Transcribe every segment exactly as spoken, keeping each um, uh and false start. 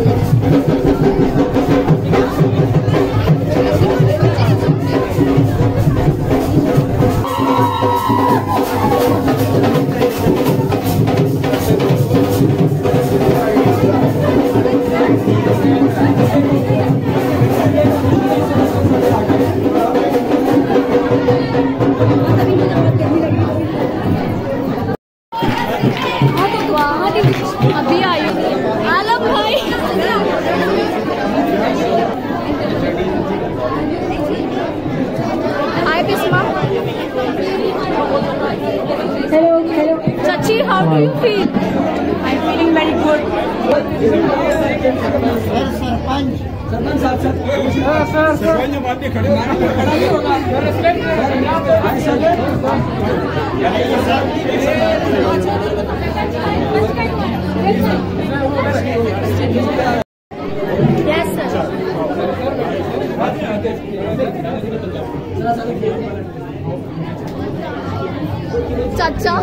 अभी आई आलम भाई। हाय बिस्मा। हेलो हेलो चाची, how do you feel? I am feeling very good. Sarpanch sarpanch साहब सर सर बातें खड़े खड़ा नहीं होगा। Yes sir. चाचा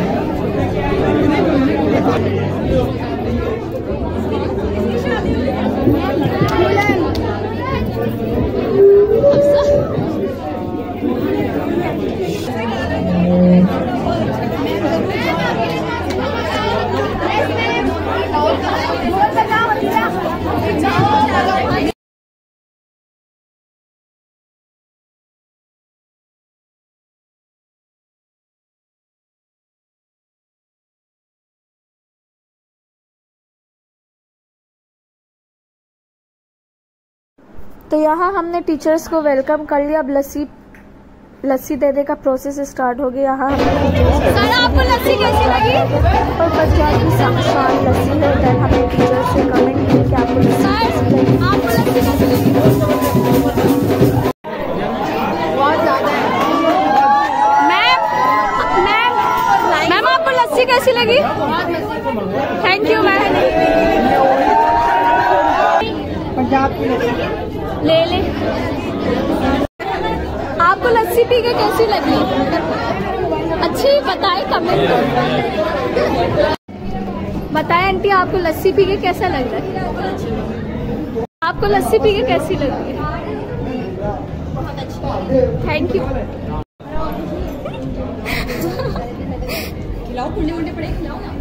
तो यहाँ हमने टीचर्स को वेलकम कर लिया। अब लस्सी लस्सी देने का प्रोसेस स्टार्ट हो गया। यहाँ सर आपको लस्सी कैसी लगी? और पंजाब की शान लस्सी है। देन हमें टीचर्स से कमेंट किए कि आपको लस्सी आपको लस्सी कैसी लगी? बहुत ज़्यादा है। मैम मैम मैम आपको लस्सी कैसी लगी? Thank you ma'am. पंजाब की लस्सी ले ले। आपको लस्सी पी के कैसी लगी? अच्छी बताए कमेंट कर। बताए आंटी आपको लस्सी पी के कैसा लग रहा है? आपको लस्सी पी के कैसी लगी? बहुत अच्छी। Thank you. खिलाओ कुंडे मुंडे पड़े खिलाओ ना।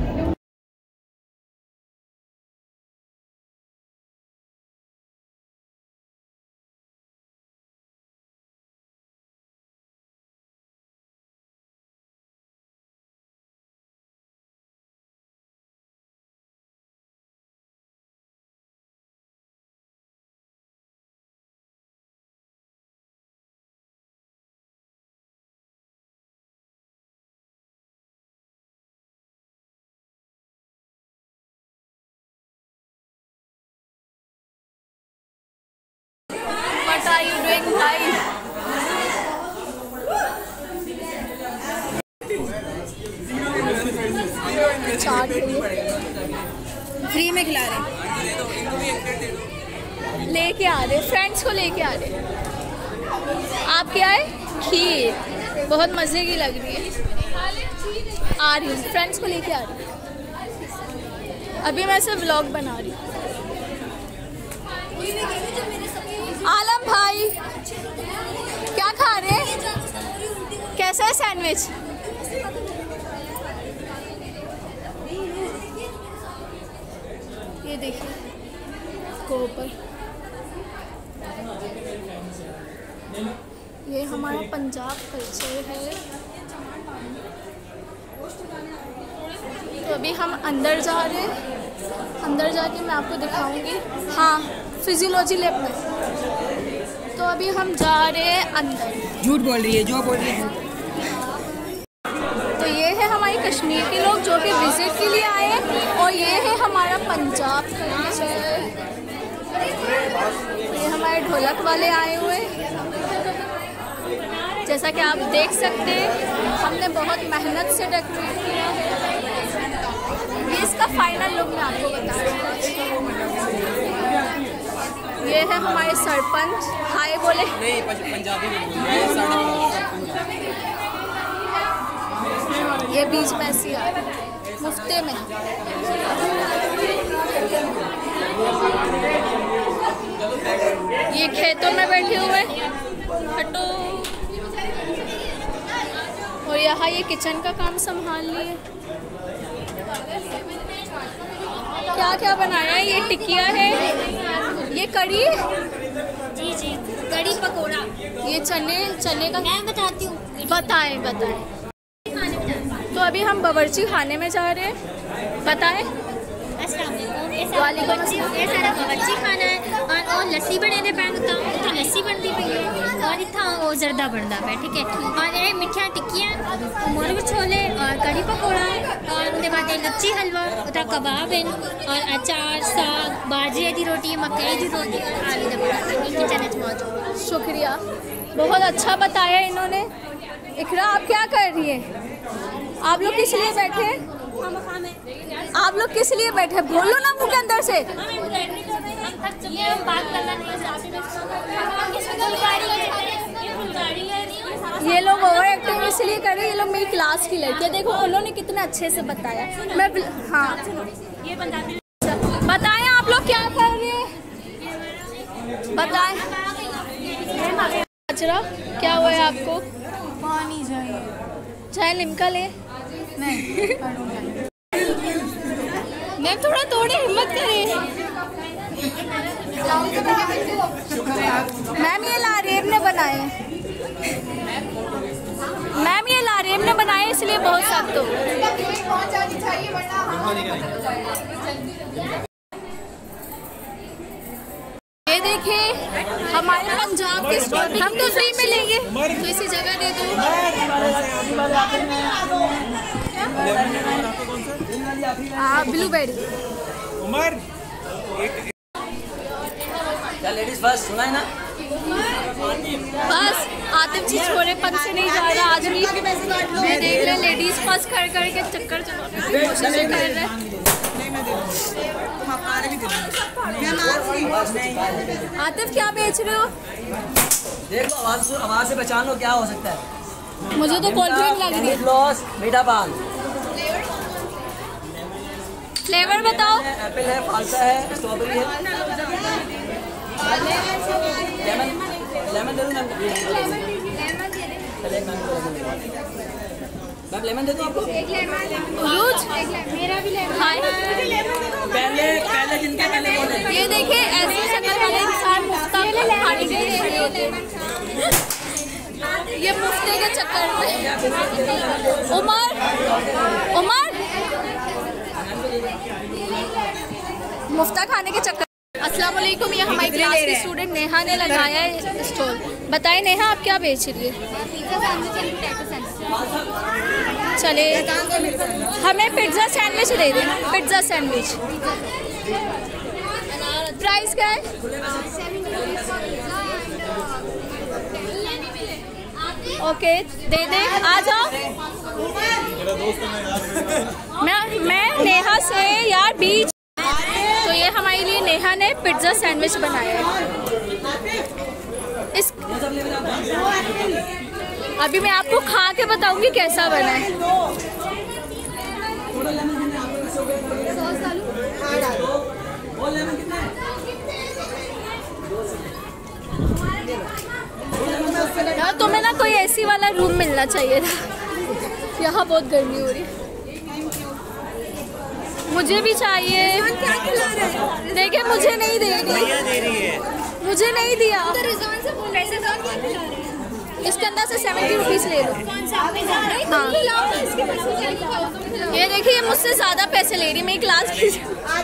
What are you doing, guys? चाट फ्री में खिला रहे, लेके आ रहे फ्रेंड्स को लेके आ रहे। आप क्या है? खीर बहुत मजे की लग रही है। आ रही हूँ फ्रेंड्स को लेके आ रही हूँ। अभी मैं सिर्फ व्लॉग बना रही हूँ। आलम भाई क्या खा रहे हैं? कैसा है सैंडविच? ये देखिए ऊपर, ये हमारा पंजाब कल्चर है। तो अभी हम अंदर जा रहे हैं। अंदर जाके मैं आपको दिखाऊंगी। हाँ फिजियोलॉजी लैब में। तो अभी हम जा रहे हैं अंदर। झूठ बोल रही है, जो बोल रही है। तो ये है हमारे कश्मीर के लोग जो कि विजिट के लिए आए हैं, और ये है हमारा पंजाब कल्चर। ये हमारे ढोलक वाले आए हुए हैं। जैसा कि आप देख सकते हैं हमने बहुत मेहनत से डेकोरेट किया है। ये इसका फाइनल लुक मैं आपको बता रही हूँ। ये है हमारे सरपंच। हाय बोले। नहीं पंजाबी ये बीच में ऐसी आ रही है मुफ्ते में। ये खेतों में बैठे हुए हटो। और यहाँ ये किचन का काम संभाल लिए। क्या क्या बनाया है? ये टिकिया है, ये कड़ी, जी जी कड़ी पकोड़ा, ये चने चने का। मैं बताती हूँ, बताएं बताएं। तो अभी हम बावर्ची खाने में जा रहे हैं, बताएं। वालेकुम अस्सलाम। ये सारा बावर्ची खाना है और और लस्सी बने दे पैन तो तो लस्सी बनती पई है और इतना वो जर्दा बनता है, ठीक है। और ये मिठिया टिक्कियाँ, मुर्ग छोले और कड़ी पकौड़ा और उसके बाद लच्छी हलवा, उधर कबाब है और अचार, साग, बाजरे की रोटी, मकई की रोटी और आलू का पराठा किचन में मौजूद। शुक्रिया, बहुत अच्छा बताया इन्होंने। इकरा आप क्या कर रही है? आप लोग किस लिए बैठे हैं? आप लोग किस लिए बैठे? बोलो ना मुंह के अंदर से। ये लोग ओवर एक्टिंग इसलिए कर रहे हैं, ये लोग मेरी क्लास की लड़की है। देखो उन्होंने कितना अच्छे से बताया। मैं हाँ बताएं आप लोग क्या कर रहे हैं, बताएं। अजरा क्या हुआ है आपको? पानी चाहिए। चाहे लिमका ले। नहीं मैम थोड़ा तोड़े, हिम्मत करें। मैम ये लारेब ने बनाए, मैम ये लारेब ने बनाए इसलिए बहुत सख्त हो। ये देखिए हमारे पंजाब के स्टूडेंट, हम तो फ्री में लेंगे तो इसी जगह दे दो। हाँ ब्लूबेरी। उमर क्या लेडीज फर्स्ट सुना है ना? बस आतिफ जी छोरे पन से नहीं जा रहा आज भी। मैं देख रहे लेडीज फर्स्ट कर कर के चक्कर चलाने की कोशिश कर रहे हैं। आतिफ क्या बेच रहे हो? देखो आवाज आवाज से पहचान लो क्या हो सकता है। मुझे तो कोल्ड ड्रिंक लग रही है। ग्लॉस, मीठा पान। फ्लेवर बताओ। एप्पल है, फालसा है, स्ट्रॉबेरी है, लेमन लेमन दे दूँ मैम? मैम लेमन दे दूँ आपको? रोज मेरा भी लेमन। पहले पहले जिनके पहले बोले। ये देखिए ऐसी शक्ल वाले इंसान मुफ्ता खाने के लिए, ये मुफ्ते के चक्कर में। उमर उमर मुफ्ता खाने के चक्कर। अस्सलाम वालेकुम, ये हमारी क्लास की स्टूडेंट नेहा ने लगाया है स्टॉल। बताएं नेहा आप क्या बेच रही है? चले हमें पिज्ज़ा सैंडविच दे दें, पिज्ज़ा सैंडविच। प्राइस क्या है? ओके दे दे, आ जाओ। मैं मैं नेहा से यार बीच। तो ये हमारे लिए नेहा ने पिज्ज़ा सैंडविच बनाया है। इस अभी मैं आपको खा के बताऊंगी कैसा बना है। यार तुम्हें ना कोई एसी वाला रूम मिलना चाहिए था, यहाँ बहुत गर्मी हो रही है। मुझे भी चाहिए। देखिए मुझे नहीं दे रही, मुझे नहीं दिया। इसके अंदर से सेवेंटी रुपीज़ ले लो। हाँ ये देखिए मुझसे ज़्यादा पैसे ले रही, मेरी क्लास की।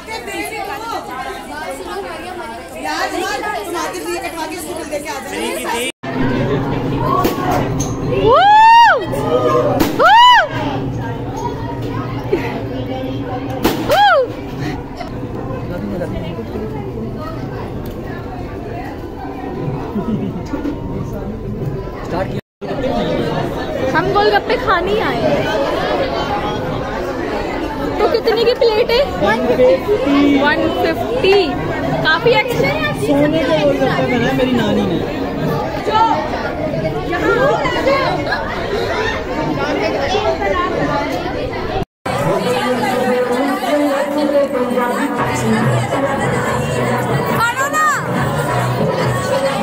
हम गोलगप्पे खाने ही आए हैं। तो कितने की प्लेट है? One fifty. काफी अच्छा है। सोने के गोलगप्पे बनाए मेरी नानी ने। खाना ना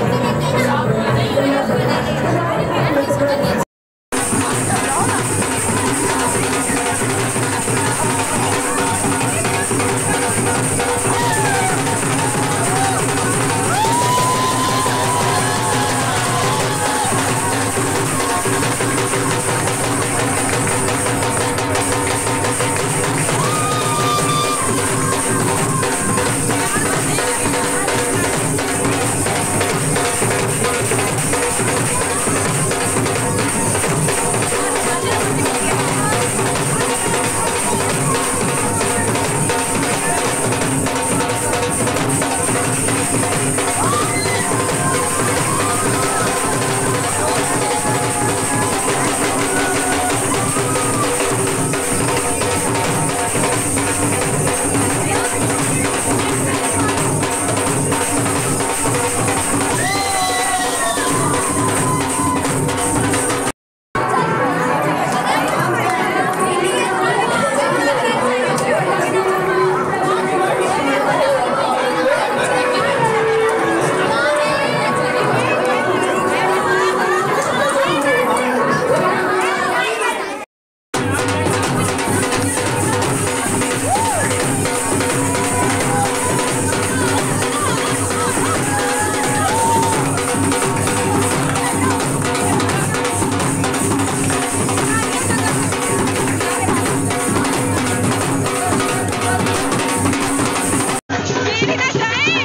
खाए